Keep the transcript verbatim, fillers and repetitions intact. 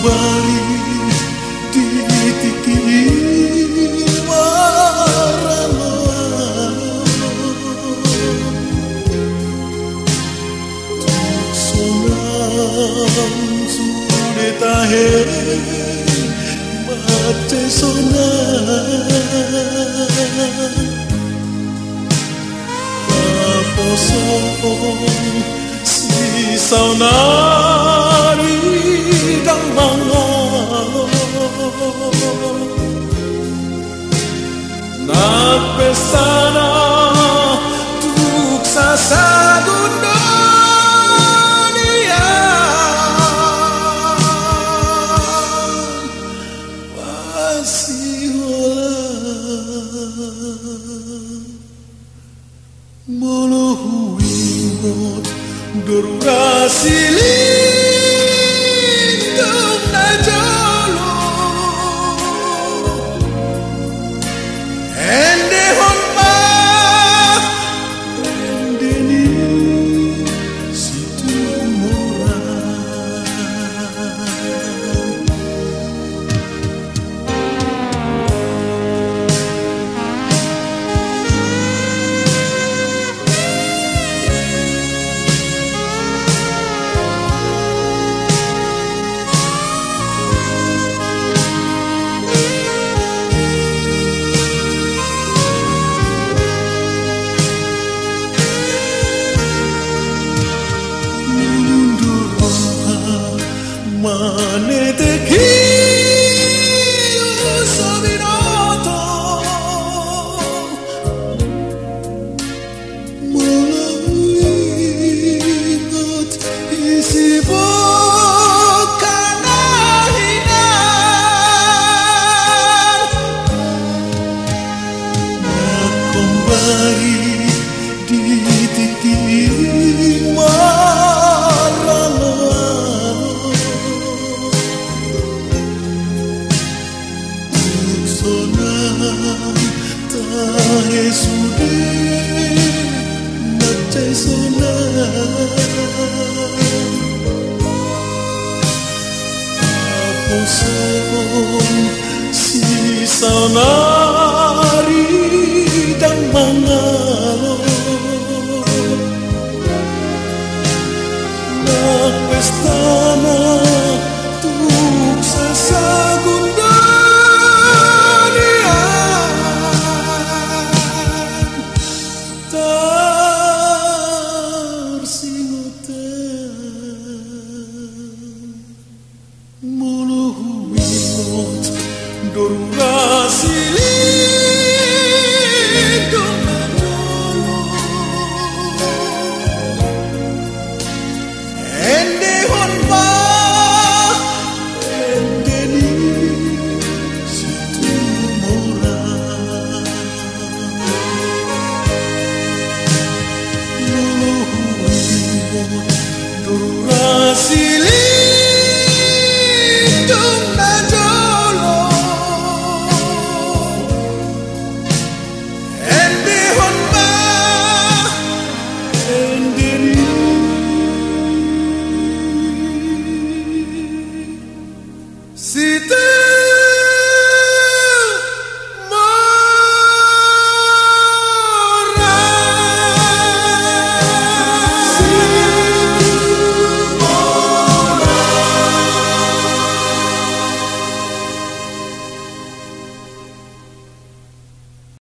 kembali di titik marano sonang sudah tahe mate sonang apa song si saunari dang mangalo na pestana tuk sasagundo dia Molohuingot durasi lindung na jalo ende honma ende ni situ mora mane te kiu sabinoto Molohuingot isi bokana hinan na kembali di titik marano tahe sudah mate sonang apa song si saunari dan mangalo na pestana tuk sasagundo Molohuingot durasi lindung na jalo ende honma ende ni situ mora Molohuingot durasi Si te